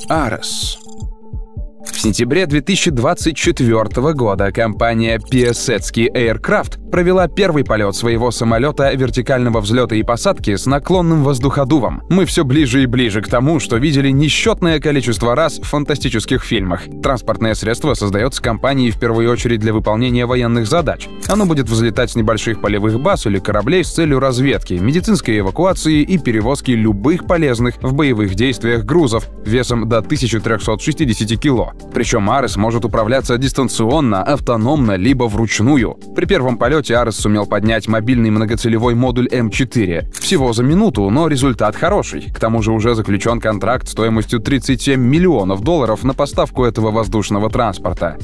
Ares. В сентябре 2024 года компания Piasecki Aircraft провела первый полет своего самолета вертикального взлета и посадки с наклонным воздуходувом. Мы все ближе и ближе к тому, что видели несчетное количество раз в фантастических фильмах. Транспортное средство создается компанией в первую очередь для выполнения военных задач. Оно будет взлетать с небольших полевых баз или кораблей с целью разведки, медицинской эвакуации и перевозки любых полезных в боевых действиях грузов весом до 1360 кг. Причем Ares может управляться дистанционно, автономно, либо вручную. При первом полете Ares сумел поднять мобильный многоцелевой модуль М4. Всего за минуту, но результат хороший. К тому же уже заключен контракт стоимостью $37 миллионов на поставку этого воздушного транспорта.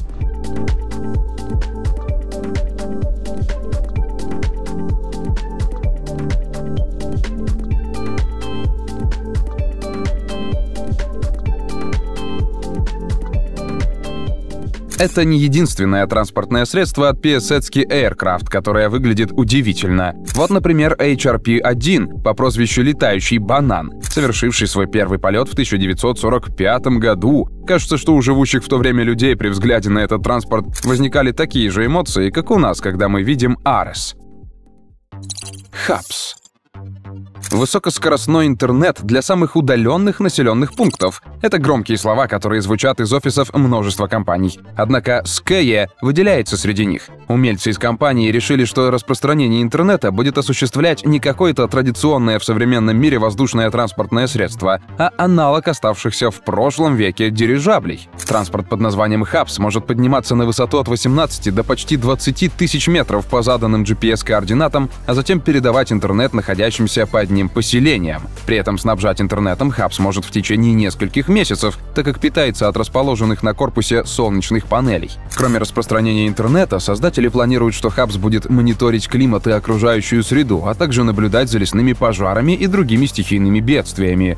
Это не единственное транспортное средство от Piasecki Aircraft, которое выглядит удивительно. Вот, например, HRP-1 по прозвищу «Летающий банан», совершивший свой первый полет в 1945 году. Кажется, что у живущих в то время людей при взгляде на этот транспорт возникали такие же эмоции, как у нас, когда мы видим Ares. HAPS. Высокоскоростной интернет для самых удаленных населенных пунктов. Это громкие слова, которые звучат из офисов множества компаний. Однако Skye выделяется среди них. Умельцы из компании решили, что распространение интернета будет осуществлять не какое-то традиционное в современном мире воздушное транспортное средство, а аналог оставшихся в прошлом веке дирижаблей. Транспорт под названием HAPS может подниматься на высоту от 18 до почти 20 тысяч метров по заданным GPS-координатам, а затем передавать интернет находящимся под ним поселениям. При этом снабжать интернетом HAPS может в течение нескольких месяцев, так как питается от расположенных на корпусе солнечных панелей. Кроме распространения интернета, создатели планируют, что HAPS будет мониторить климат и окружающую среду, а также наблюдать за лесными пожарами и другими стихийными бедствиями.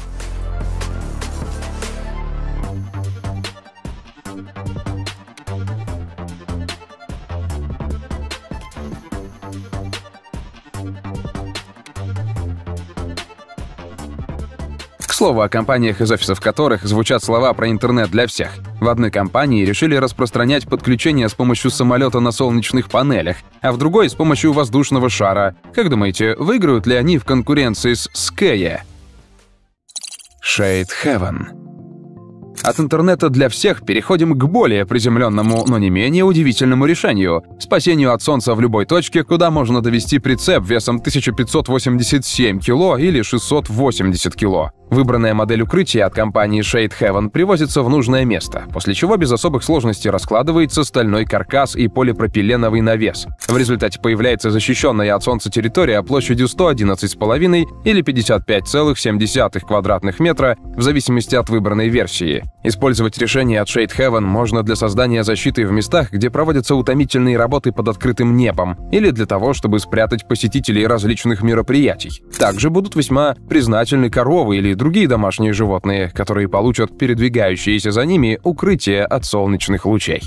К слову о компаниях, из офисов которых звучат слова про интернет для всех. В одной компании решили распространять подключение с помощью самолета на солнечных панелях, а в другой — с помощью воздушного шара. Как думаете, выиграют ли они в конкуренции с Skye? Shade Heaven. От интернета для всех переходим к более приземленному, но не менее удивительному решению — спасению от солнца в любой точке, куда можно довести прицеп весом 1587 кг или 680 кг. Выбранная модель укрытия от компании Shade Heaven привозится в нужное место, после чего без особых сложностей раскладывается стальной каркас и полипропиленовый навес. В результате появляется защищенная от солнца территория площадью 111,5 или 55,7 квадратных метра в зависимости от выбранной версии. Использовать решение от Shade Heaven можно для создания защиты в местах, где проводятся утомительные работы под открытым небом, или для того, чтобы спрятать посетителей различных мероприятий. Также будут весьма признательны коровы или другие домашние животные, которые получат передвигающиеся за ними укрытие от солнечных лучей.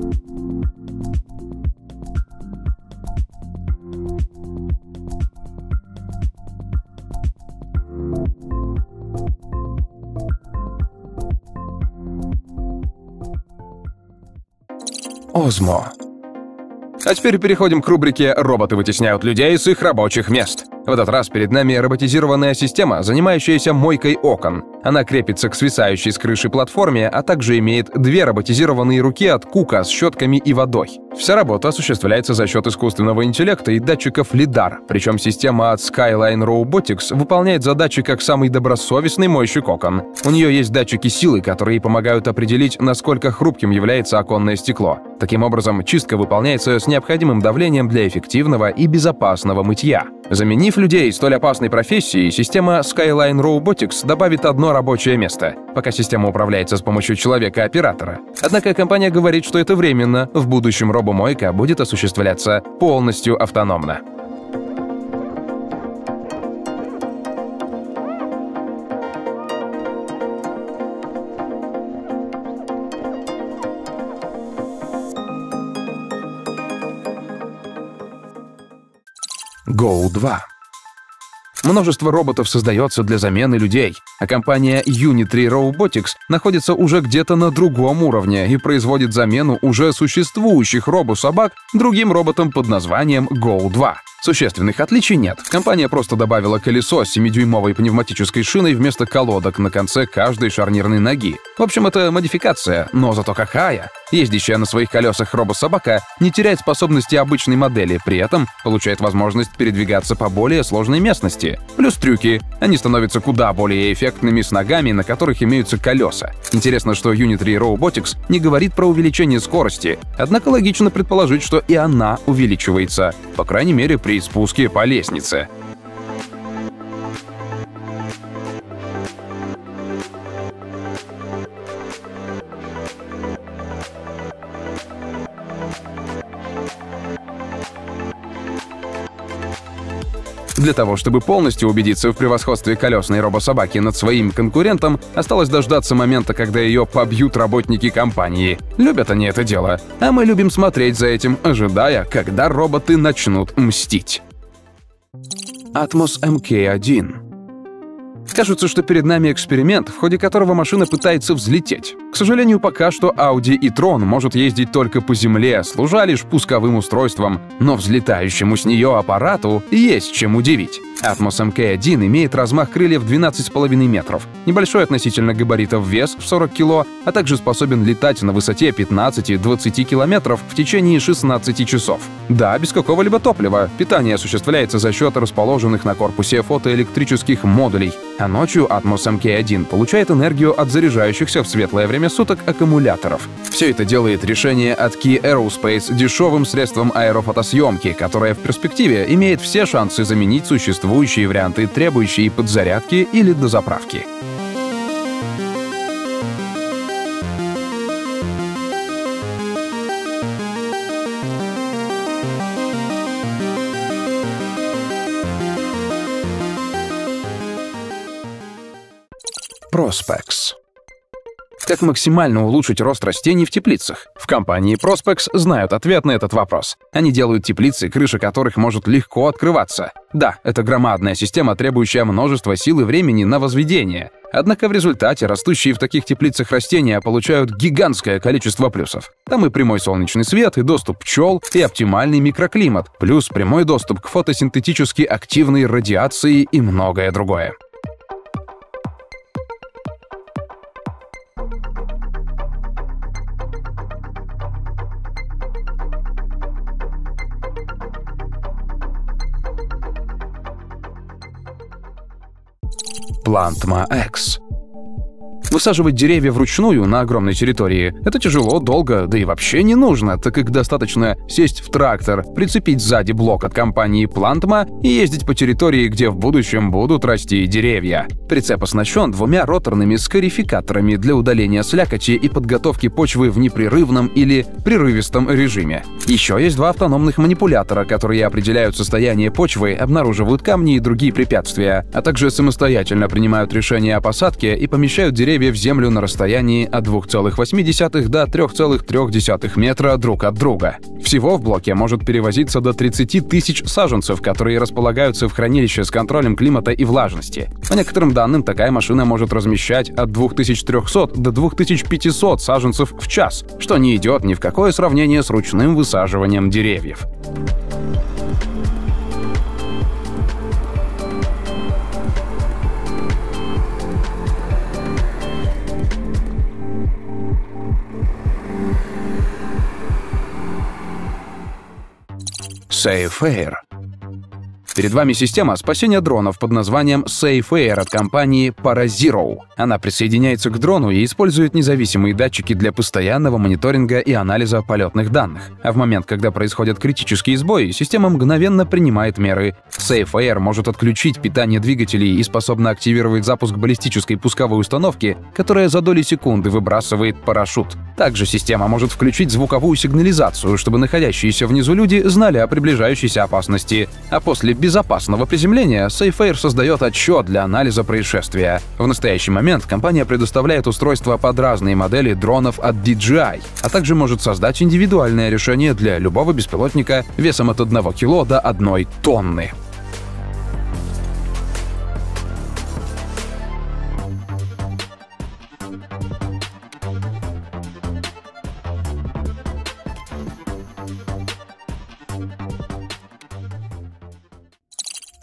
Озмо. А теперь переходим к рубрике «Роботы вытесняют людей с их рабочих мест». В этот раз перед нами роботизированная система, занимающаяся мойкой окон. Она крепится к свисающей с крыши платформе, а также имеет две роботизированные руки от Кука с щетками и водой. Вся работа осуществляется за счет искусственного интеллекта и датчиков LiDAR, причем система от Skyline Robotics выполняет задачи как самый добросовестный мойщик окон. У нее есть датчики силы, которые помогают определить, насколько хрупким является оконное стекло. Таким образом, чистка выполняется с необходимым давлением для эффективного и безопасного мытья. Заменив людей столь опасной профессии, система Skyline Robotics добавит одно рабочее место, пока система управляется с помощью человека-оператора. Однако компания говорит, что это временно, в будущем робомойка будет осуществляться полностью автономно. Go 2. Множество роботов создается для замены людей, а компания Unitree Robotics находится уже где-то на другом уровне и производит замену уже существующих робособак другим роботам под названием Go 2. Существенных отличий нет. Компания просто добавила колесо с 7-дюймовой пневматической шиной вместо колодок на конце каждой шарнирной ноги. В общем, это модификация, но зато какая! Ездящая на своих колесах робособака не теряет способности обычной модели, при этом получает возможность передвигаться по более сложной местности. Плюс трюки. Они становятся куда более эффектными с ногами, на которых имеются колеса. Интересно, что Unitree Robotics не говорит про увеличение скорости, однако логично предположить, что и она увеличивается, по крайней мере при спуске по лестнице. Для того, чтобы полностью убедиться в превосходстве колесной робособаки над своим конкурентом, осталось дождаться момента, когда ее побьют работники компании. Любят они это дело, а мы любим смотреть за этим, ожидая, когда роботы начнут мстить. Atmos MK1. Кажется, что перед нами эксперимент, в ходе которого машина пытается взлететь. К сожалению, пока что Audi e-tron может ездить только по земле, служа лишь пусковым устройством, но взлетающему с нее аппарату есть чем удивить. Atmos MK1 имеет размах крыльев 12,5 метров, небольшой относительно габаритов вес в 40 кг, а также способен летать на высоте 15-20 километров в течение 16 часов. Да, без какого-либо топлива. Питание осуществляется за счет расположенных на корпусе фотоэлектрических модулей, а ночью Atmos MK1 получает энергию от заряжающихся в светлое время суток аккумуляторов. Все это делает решение от Key Aerospace дешевым средством аэрофотосъемки, которое в перспективе имеет все шансы заменить существующие варианты, требующие подзарядки или дозаправки. Prospex. Как максимально улучшить рост растений в теплицах? В компании Prospex знают ответ на этот вопрос. Они делают теплицы, крыша которых может легко открываться. Да, это громадная система, требующая множества сил и времени на возведение. Однако в результате растущие в таких теплицах растения получают гигантское количество плюсов. Там и прямой солнечный свет, и доступ пчел, и оптимальный микроклимат, плюс прямой доступ к фотосинтетически активной радиации и многое другое. Plantma X. Высаживать деревья вручную на огромной территории — это тяжело, долго, да и вообще не нужно, так как достаточно сесть в трактор, прицепить сзади блок от компании Plantma и ездить по территории, где в будущем будут расти деревья. Прицеп оснащен 2 роторными скарификаторами для удаления слякоти и подготовки почвы в непрерывном или прерывистом режиме. Еще есть 2 автономных манипулятора, которые определяют состояние почвы, обнаруживают камни и другие препятствия, а также самостоятельно принимают решения о посадке и помещают деревья в землю на расстоянии от 2,8 до 3,3 метра друг от друга. Всего в блоке может перевозиться до 30 тысяч саженцев, которые располагаются в хранилище с контролем климата и влажности. По некоторым данным, такая машина может размещать от 2300 до 2500 саженцев в час, что не идет ни в какое сравнение с ручным высаживанием деревьев. Safe Air. Перед вами система спасения дронов под названием Safe Air от компании ParaZero. Она присоединяется к дрону и использует независимые датчики для постоянного мониторинга и анализа полетных данных. А в момент, когда происходят критические сбои, система мгновенно принимает меры. Safe Air может отключить питание двигателей и способна активировать запуск баллистической пусковой установки, которая за доли секунды выбрасывает парашют. Также система может включить звуковую сигнализацию, чтобы находящиеся внизу люди знали о приближающейся опасности. А после безопасного приземления Safe Air создает отчет для анализа происшествия. В настоящий момент компания предоставляет устройства под разные модели дронов от DJI, а также может создать индивидуальное решение для любого беспилотника весом от 1 кг до 1 тонны.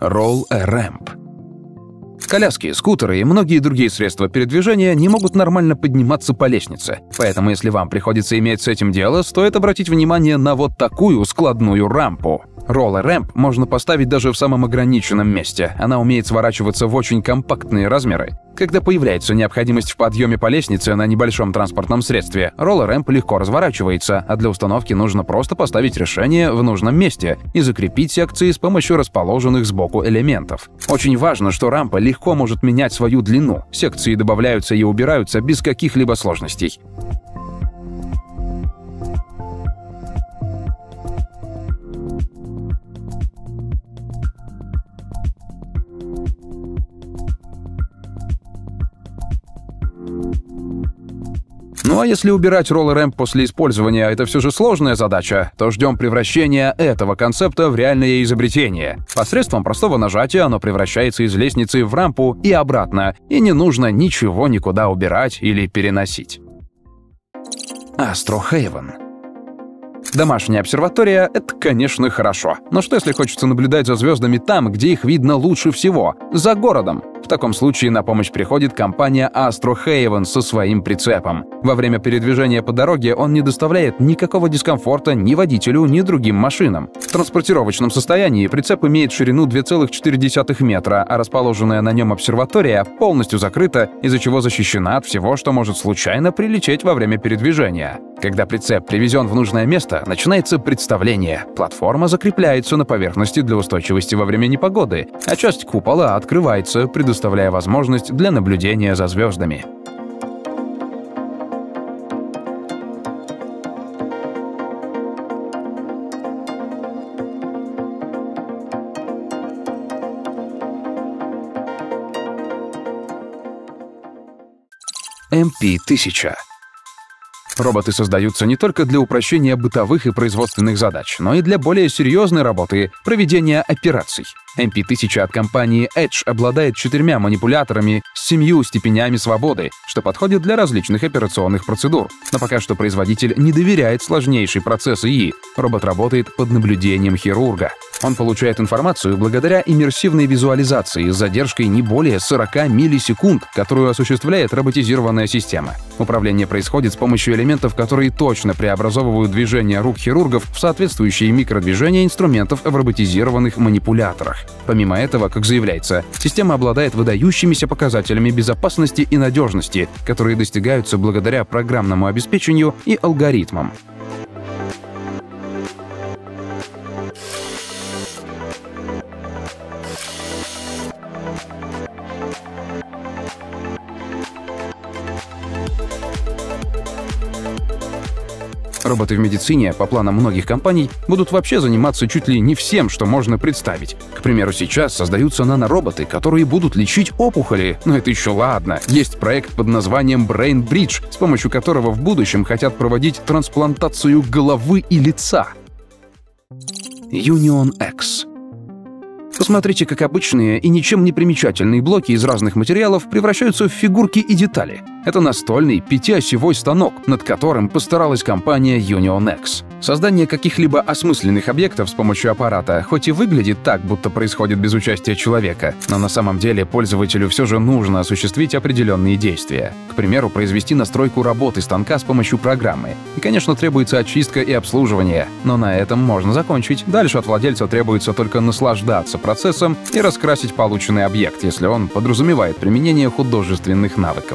Roll-a-Ramp. Коляски, скутеры и многие другие средства передвижения не могут нормально подниматься по лестнице. Поэтому, если вам приходится иметь с этим дело, стоит обратить внимание на вот такую складную рампу. Roll-a-Ramp можно поставить даже в самом ограниченном месте. Она умеет сворачиваться в очень компактные размеры. Когда появляется необходимость в подъеме по лестнице на небольшом транспортном средстве, Roll-a-Ramp легко разворачивается, а для установки нужно просто поставить решение в нужном месте и закрепить секции с помощью расположенных сбоку элементов. Очень важно, что рампа легко может менять свою длину. Секции добавляются и убираются без каких-либо сложностей. Ну а если убирать Roll-a-Ramp после использования — это все же сложная задача, то ждем превращения этого концепта в реальное изобретение. Посредством простого нажатия оно превращается из лестницы в рампу и обратно, и не нужно ничего никуда убирать или переносить. Astro Haven. Домашняя обсерватория — это, конечно, хорошо. Но что если хочется наблюдать за звездами там, где их видно лучше всего — за городом? В таком случае на помощь приходит компания Astro Haven со своим прицепом. Во время передвижения по дороге он не доставляет никакого дискомфорта ни водителю, ни другим машинам. В транспортировочном состоянии прицеп имеет ширину 2,4 метра, а расположенная на нем обсерватория полностью закрыта, из-за чего защищена от всего, что может случайно прилететь во время передвижения. Когда прицеп привезен в нужное место, начинается представление. Платформа закрепляется на поверхности для устойчивости во время непогоды, а часть купола открывается, предоставляя возможность для наблюдения за звездами. MP-1000. Роботы создаются не только для упрощения бытовых и производственных задач, но и для более серьезной работы — проведения операций. MP-1000 от компании Edge обладает 4 манипуляторами с 7 степенями свободы, что подходит для различных операционных процедур. Но пока что производитель не доверяет сложнейший процесс ИИ. Робот работает под наблюдением хирурга. Он получает информацию благодаря иммерсивной визуализации с задержкой не более 40 миллисекунд, которую осуществляет роботизированная система. Управление происходит с помощью элементов, которые точно преобразовывают движения рук хирургов в соответствующие микродвижения инструментов в роботизированных манипуляторах. Помимо этого, как заявляется, система обладает выдающимися показателями безопасности и надежности, которые достигаются благодаря программному обеспечению и алгоритмам. Роботы в медицине, по планам многих компаний, будут вообще заниматься чуть ли не всем, что можно представить. К примеру, сейчас создаются нанороботы, которые будут лечить опухоли. Но это еще ладно. Есть проект под названием Brain Bridge, с помощью которого в будущем хотят проводить трансплантацию головы и лица. Union X. Посмотрите, как обычные и ничем не примечательные блоки из разных материалов превращаются в фигурки и детали. Это настольный 5-осевой станок, над которым постаралась компания Union X. Создание каких-либо осмысленных объектов с помощью аппарата хоть и выглядит так, будто происходит без участия человека, но на самом деле пользователю все же нужно осуществить определенные действия. К примеру, произвести настройку работы станка с помощью программы. И, конечно, требуется очистка и обслуживание, но на этом можно закончить. Дальше от владельца требуется только наслаждаться процессом и раскрасить полученный объект, если он подразумевает применение художественных навыков.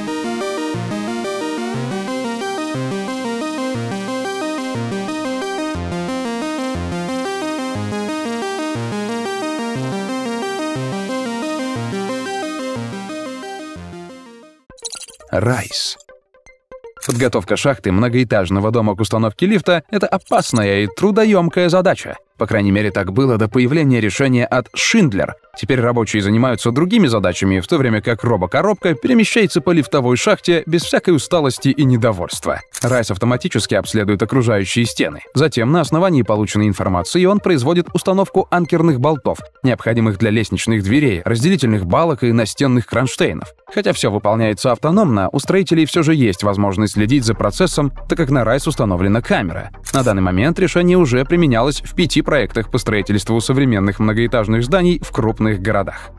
Райс. Подготовка шахты многоэтажного дома к установке лифта — это опасная и трудоемкая задача. По крайней мере, так было до появления решения от Schindler. Теперь рабочие занимаются другими задачами, в то время как робокоробка перемещается по лифтовой шахте без всякой усталости и недовольства. Райс автоматически обследует окружающие стены. Затем, на основании полученной информации, он производит установку анкерных болтов, необходимых для лестничных дверей, разделительных балок и настенных кронштейнов. Хотя все выполняется автономно, у строителей все же есть возможность следить за процессом, так как на Райс установлена камера. На данный момент решение уже применялось в 5 проектах по строительству современных многоэтажных зданий в крупных городах.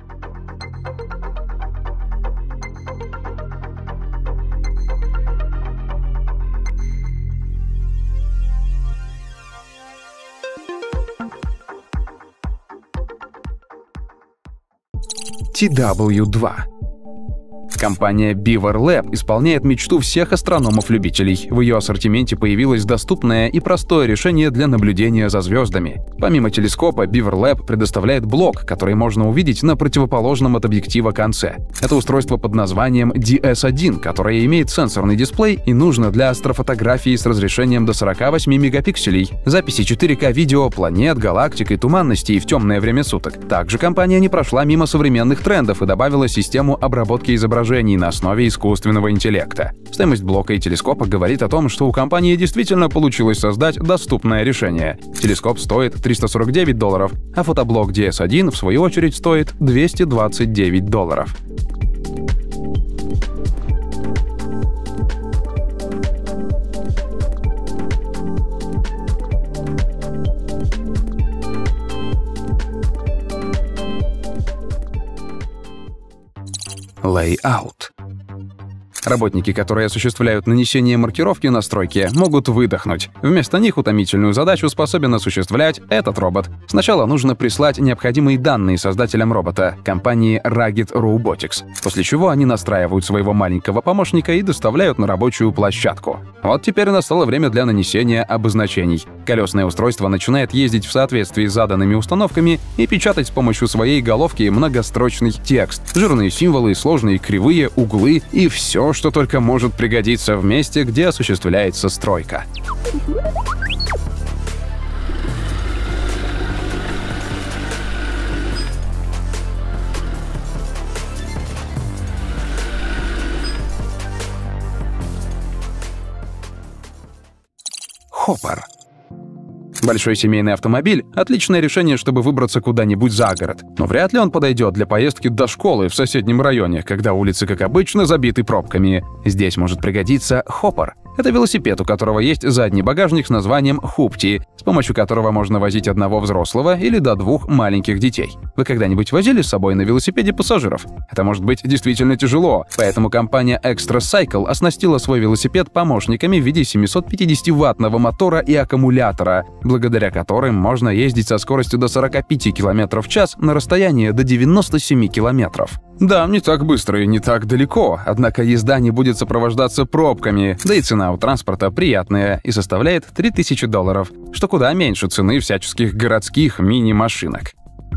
TW2. Компания Beaver Lab исполняет мечту всех астрономов-любителей. В ее ассортименте появилось доступное и простое решение для наблюдения за звездами. Помимо телескопа, Beaver Lab предоставляет блок, который можно увидеть на противоположном от объектива конце. Это устройство под названием DS1, которое имеет сенсорный дисплей и нужно для астрофотографии с разрешением до 48 мегапикселей, записи 4К видео планет, галактик и туманностей в темное время суток. Также компания не прошла мимо современных трендов и добавила систему обработки изображений на основе искусственного интеллекта. Стоимость блока и телескопа говорит о том, что у компании действительно получилось создать доступное решение. Телескоп стоит $349, а фотоблок DS1, в свою очередь, стоит $229. Layout. Работники, которые осуществляют нанесение маркировки на стройке, могут выдохнуть. Вместо них утомительную задачу способен осуществлять этот робот. Сначала нужно прислать необходимые данные создателям робота, компании Rugged Robotics, после чего они настраивают своего маленького помощника и доставляют на рабочую площадку. Вот теперь настало время для нанесения обозначений. Колесное устройство начинает ездить в соответствии с заданными установками и печатать с помощью своей головки многострочный текст, жирные символы, сложные кривые, углы и все, что только может пригодиться в месте, где осуществляется стройка. Hopper. Большой семейный автомобиль — отличное решение, чтобы выбраться куда-нибудь за город. Но вряд ли он подойдет для поездки до школы в соседнем районе, когда улицы, как обычно, забиты пробками. Здесь может пригодиться Hopper. Это велосипед, у которого есть задний багажник с названием Hoopty, с помощью которого можно возить одного взрослого или до 2 маленьких детей. Вы когда-нибудь возили с собой на велосипеде пассажиров? Это может быть действительно тяжело, поэтому компания Extra Cycle оснастила свой велосипед помощниками в виде 750-ваттного мотора и аккумулятора, благодаря которым можно ездить со скоростью до 45 км в час на расстояние до 97 км. Да, не так быстро и не так далеко, однако езда не будет сопровождаться пробками, да и цена у транспорта приятная и составляет $3000, что куда меньше цены всяческих городских мини-машинок.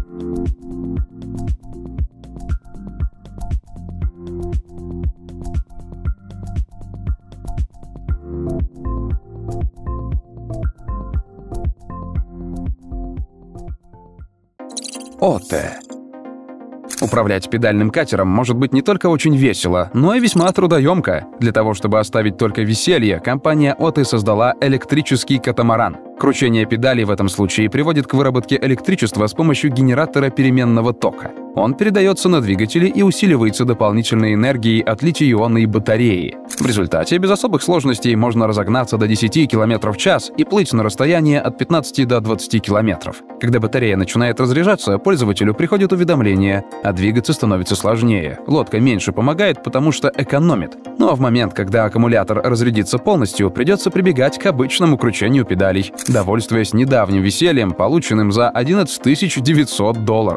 Оте. Управлять педальным катером может быть не только очень весело, но и весьма трудоемко. Для того, чтобы оставить только веселье, компания Оте создала электрический катамаран. Кручение педалей в этом случае приводит к выработке электричества с помощью генератора переменного тока. Он передается на двигатели и усиливается дополнительной энергией от литий-ионной батареи. В результате без особых сложностей можно разогнаться до 10 км в час и плыть на расстояние от 15 до 20 км. Когда батарея начинает разряжаться, пользователю приходит уведомление, а двигаться становится сложнее. Лодка меньше помогает, потому что экономит. Ну а в момент, когда аккумулятор разрядится полностью, придется прибегать к обычному кручению педалей, довольствуясь недавним весельем, полученным за $11 900.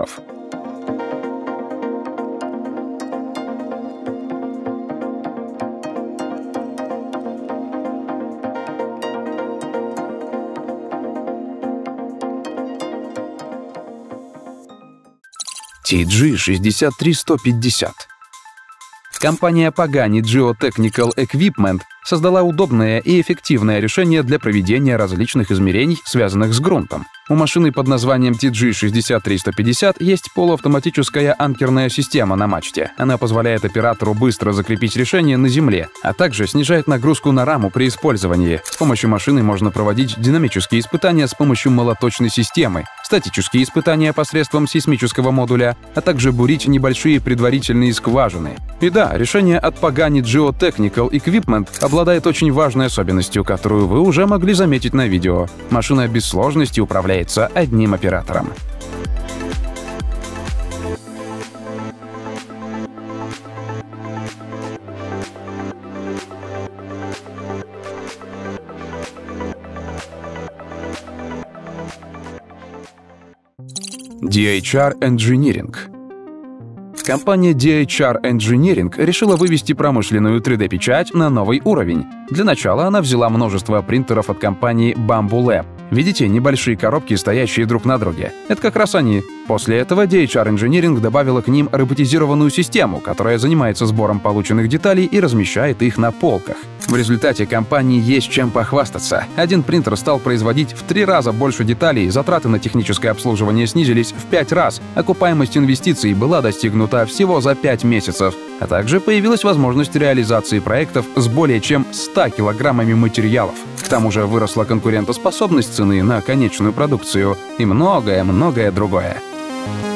TG63150. Компания Pagani Geotechnical Equipment создала удобное и эффективное решение для проведения различных измерений, связанных с грунтом. У машины под названием TG63150 есть полуавтоматическая анкерная система на мачте. Она позволяет оператору быстро закрепить решение на земле, а также снижает нагрузку на раму при использовании. С помощью машины можно проводить динамические испытания с помощью молоточной системы, статические испытания посредством сейсмического модуля, а также бурить небольшие предварительные скважины. И да, решение от Pagani Geotechnical Equipment обладает очень важной особенностью, которую вы уже могли заметить на видео. Машина без сложности управляется одним оператором. DHR Engineering. Компания DHR Engineering решила вывести промышленную 3D-печать на новый уровень. Для начала она взяла множество принтеров от компании Bambu Lab. Видите, небольшие коробки, стоящие друг на друге? Это как раз они. После этого DHR Engineering добавила к ним роботизированную систему, которая занимается сбором полученных деталей и размещает их на полках. В результате компании есть чем похвастаться. Один принтер стал производить в 3 раза больше деталей, затраты на техническое обслуживание снизились в 5 раз, окупаемость инвестиций была достигнута всего за 5 месяцев, а также появилась возможность реализации проектов с более чем 100 килограммами материалов. К тому же выросла конкурентоспособность цены на конечную продукцию и многое-многое другое.